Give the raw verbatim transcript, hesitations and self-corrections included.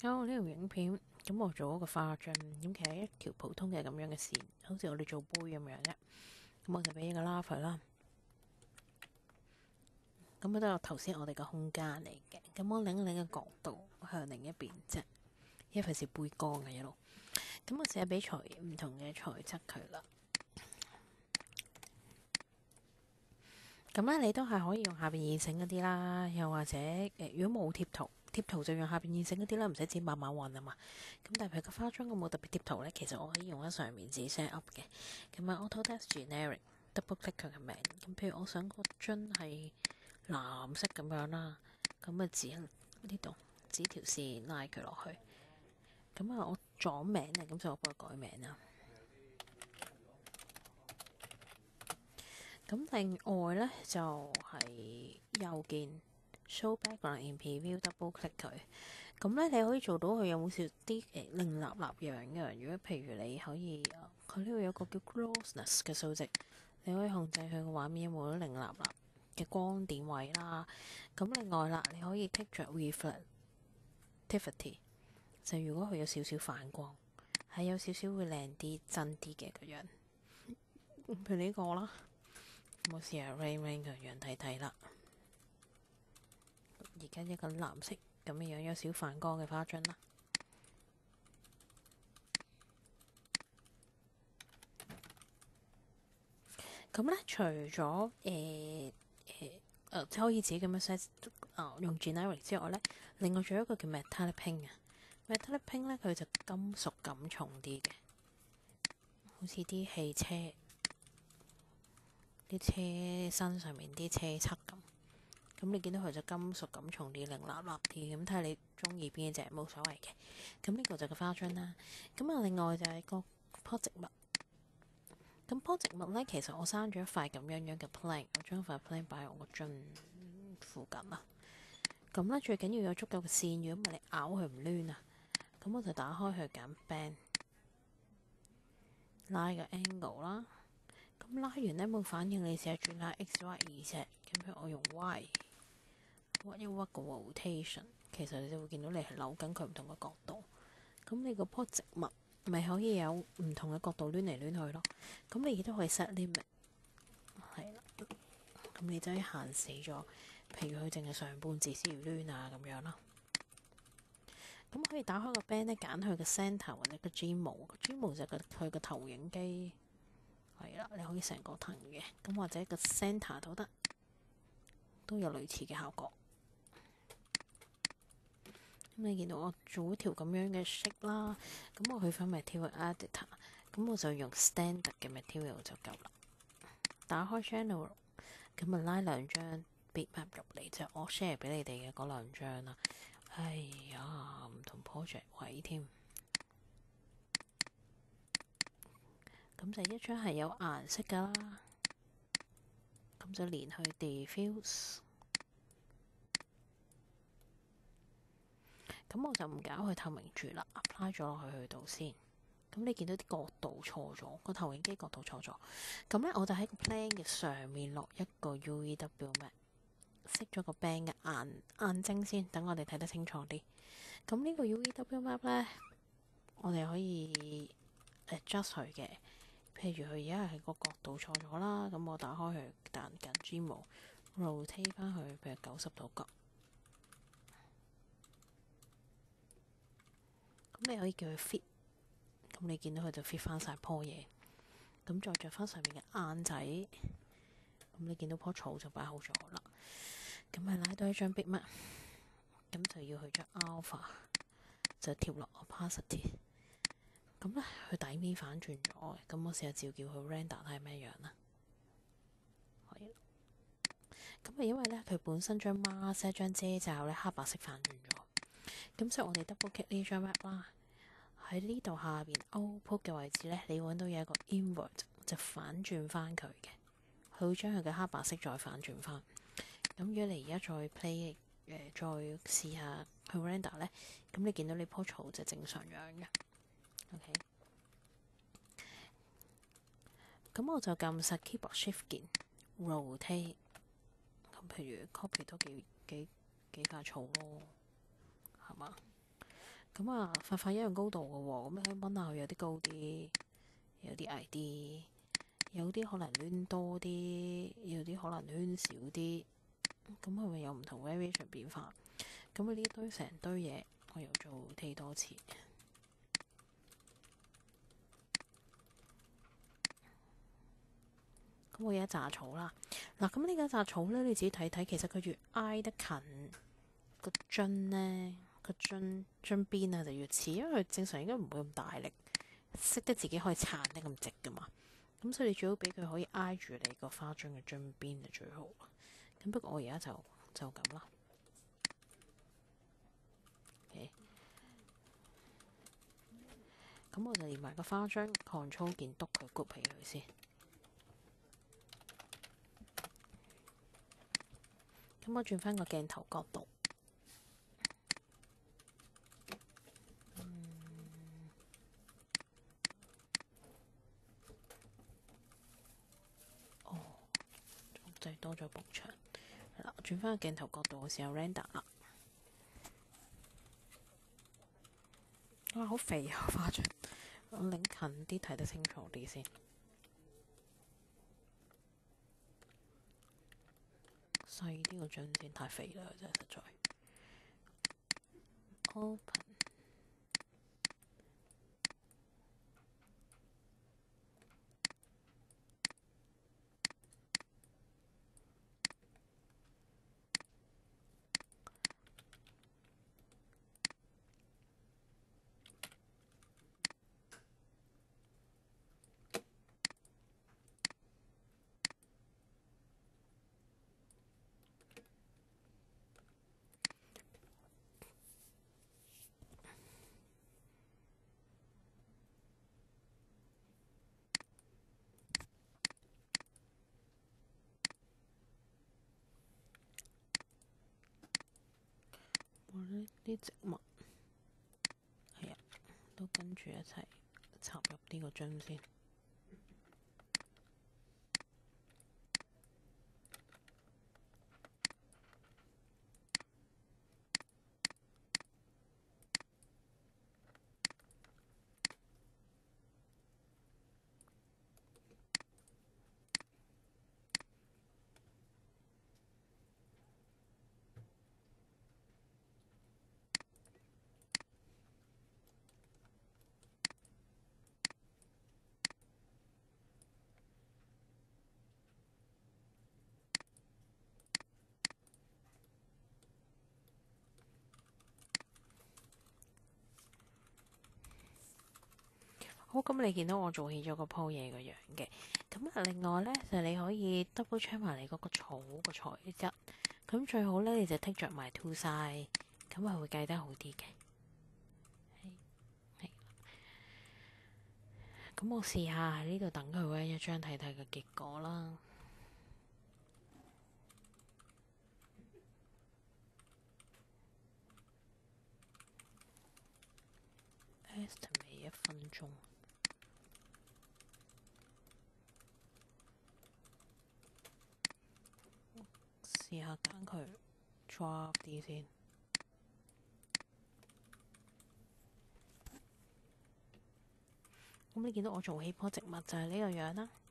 哦，呢條影片咁我做一個花樽，咁其實一條普通嘅咁樣嘅線，好似我哋做杯咁樣啫。咁我就俾個 lava 啦。咁都有頭先我哋嘅空間嚟嘅。咁我擰一擰嘅角度向另一邊啫，因為費事背光嘅一路。咁我試下俾材唔同嘅材質佢啦。咁咧，你都係可以用下邊現成嗰啲啦，又或者誒、呃，如果冇貼圖，貼圖就用下邊現成嗰啲啦，唔使自己慢慢揾啊嘛。咁但係譬如個花樽我冇特別貼圖咧，其實我可以用喺上面自己 set up 嘅。咁啊 Autodesk Generic double click 佢嘅名。咁譬如我想個樽係藍色咁樣啦，咁啊指呢度指條線拉佢落去。咁啊我撞名啊，咁所以我幫佢改名啦。咁另外咧就係、是、右鍵 show background in preview double click 佢，咁咧你可以做到佢有冇少啲誒零立立樣嘅。如果譬如你可以，佢呢度有個叫 glossness 嘅數值，你可以控制佢個畫面有冇零立立嘅光點位啦。咁另外啦，你可以剔着 reflectivity， 就如果佢有少少反光，係有少少會靚啲真啲嘅個樣。譬如呢個啦。我試下 rain rain 嘅樣睇睇啦。而家一個藍色咁嘅樣，有少反光嘅花樽啦。咁咧，除咗誒誒誒，即可以自己咁樣 set 啊，用 generic 之外咧，另外仲有一個叫 metallic pink 啊。metallic pink 咧，佢就金屬感重啲嘅，好似啲汽車。啲車身上面啲車漆咁，咁你見到佢就金屬感重啲，零立立啲，咁睇下你中意邊隻冇所謂嘅。咁呢個就個花樽啦。咁啊，另外就係個棵植物。咁棵植物咧，其實我生咗一塊咁樣樣嘅 plant， 我將塊 plant 擺喺我個樽附近啦。咁咧最緊要有足夠嘅線，如果唔係你咬佢唔攣啊。咁我就打開佢揀 bend， 拉個 angle 啦。咁拉完咧冇反應，你試下轉下 X、Y 二隻。咁譬如我用 Y， 屈一屈個 rotation， 其實你就會見到你係扭緊佢唔同嘅角度。咁你個棵植物咪可以有唔同嘅角度攣嚟攣去咯。咁你亦都可以 set limit， 係啦。咁你就可以限死咗，譬如佢淨係上半截先要攣啊咁樣啦。咁可以打開個 band 咧，揀佢嘅 centre 或者個 Gmo，Gmo 就係佢嘅投影機。係啦，你可以成個騰嘅，咁或者個 centre 都得，都有類似嘅效果。咁你見到我做一條咁樣嘅 shape 啦，咁我去翻 material editor， 咁我就用 standard 嘅 material 就夠啦。打開 channel， 咁啊拉兩張 bitmap 入嚟，就我 share 俾你哋嘅嗰兩張啦。哎呀，唔同 project 位添。咁就一張係有顏色噶啦，咁就連去 diffuse， 咁我就唔搞佢透明住啦 ，apply 咗落去去到先。咁你見到啲角度錯咗，個投影機角度錯咗，咁咧我就喺個 plan 嘅上面落一個 U V W map， 熄咗個 band 嘅眼眼睛先，等我哋睇得清楚啲。咁呢個 U V W map 咧，我哋可以 adjust 佢嘅。譬如佢而家係個角度錯咗啦，咁我打開佢彈緊 Gmo rotate 翻去，譬如九十度角。咁你可以叫佢 fit， 咁你見到佢就 fit 翻晒棵嘢。咁再着翻上面嘅眼仔，咁你見到棵草就擺好咗啦。咁咪拉多一張 bitmap， 咁就要去咗 alpha， 就跳落 opacity。咁咧，佢底面反轉咗嘅，咁我試下照叫佢 render 睇係咩樣啦。係，咁啊，因為咧佢本身張 mask 張遮罩咧黑白色反轉咗，咁所以我哋 double click 呢張 map 啦，喺呢度下邊 output 嘅位置咧，你揾到有一個 invert 就反轉翻佢嘅，佢會將佢嘅黑白色再反轉翻。咁如果你而家再 play 誒、呃，再試下去 render 咧，咁你見到呢棵草就正常樣嘅。OK， 咁我就撳實 keyboard shift 鍵 rotate， 咁譬如 copy 都幾幾幾架草咯，係嘛？ 咁啊，髮髮一樣高度嘅喎，咁你可以揾下佢有啲高啲，有啲矮啲，有啲可能攣多啲，有啲可能攣少啲，咁係咪有唔同 variation 變化？咁啊呢堆成堆嘢，我又做幾多次？咁我有一紮草啦，嗱，咁呢一紮草咧，你自己睇睇，其實佢越挨得近個樽呢。個樽樽邊啊就越似，因為佢正常應該唔會咁大力，識得自己可以撐得咁直噶嘛。咁所以你最好俾佢可以挨住你個花樽嘅樽邊就最好。咁不過我而家就就咁啦。咁、okay. 我就連埋個花樽 control 鍵篤佢谷起佢先。咁我轉翻個鏡頭角度。就係多咗埲牆，係啦。轉翻個鏡頭角度嘅時候 render 啦。哇，好肥啊花樽！我擰近啲睇得清楚啲先。細啲個樽先，太肥啦，真係實在。Open。我呢啲植物係啊，都跟住一齊插入呢個樽先。好，咁你見到我做起咗個鋪嘢個樣嘅，咁啊另外呢，就你可以 double check 埋你嗰個草個材質，咁最好呢，你就剔着埋 two side，咁係會計得好啲嘅。係，咁我試下喺呢度等佢搵一張睇睇嘅結果啦。estimate 一分鐘。試下揀佢 drop 啲先。咁你見到我做起棵植物就係呢個樣啦。